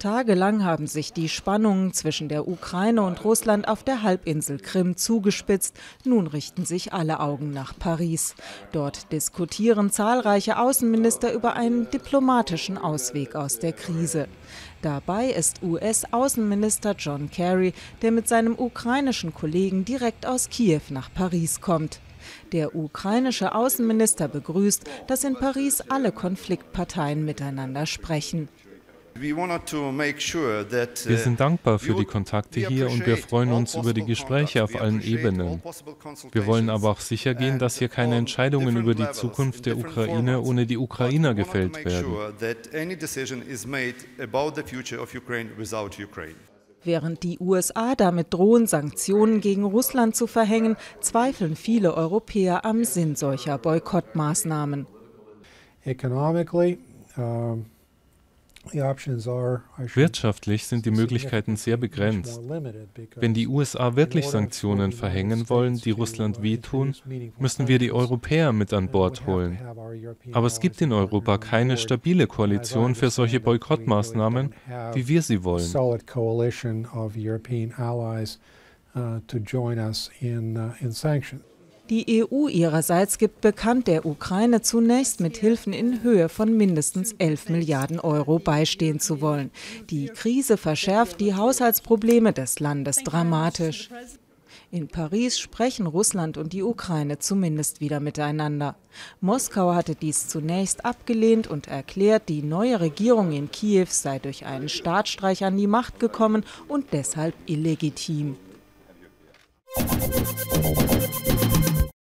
Tagelang haben sich die Spannungen zwischen der Ukraine und Russland auf der Halbinsel Krim zugespitzt. Nun richten sich alle Augen nach Paris. Dort diskutieren zahlreiche Außenminister über einen diplomatischen Ausweg aus der Krise. Dabei ist US-Außenminister John Kerry, der mit seinem ukrainischen Kollegen direkt aus Kiew nach Paris kommt. Der ukrainische Außenminister begrüßt, dass in Paris alle Konfliktparteien miteinander sprechen. Wir sind dankbar für die Kontakte hier und wir freuen uns über die Gespräche auf allen Ebenen. Wir wollen aber auch sicher gehen, dass hier keine Entscheidungen über die Zukunft der Ukraine ohne die Ukrainer gefällt werden. Während die USA damit drohen, Sanktionen gegen Russland zu verhängen, zweifeln viele Europäer am Sinn solcher Boykottmaßnahmen. Wirtschaftlich sind die Möglichkeiten sehr begrenzt. Wenn die USA wirklich Sanktionen verhängen wollen, die Russland wehtun, müssen wir die Europäer mit an Bord holen. Aber es gibt in Europa keine stabile Koalition für solche Boykottmaßnahmen, wie wir sie wollen. Die EU ihrerseits gibt bekannt, der Ukraine zunächst mit Hilfen in Höhe von mindestens 11 Milliarden Euro beistehen zu wollen. Die Krise verschärft die Haushaltsprobleme des Landes dramatisch. In Paris sprechen Russland und die Ukraine zumindest wieder miteinander. Moskau hatte dies zunächst abgelehnt und erklärt, die neue Regierung in Kiew sei durch einen Staatsstreich an die Macht gekommen und deshalb illegitim.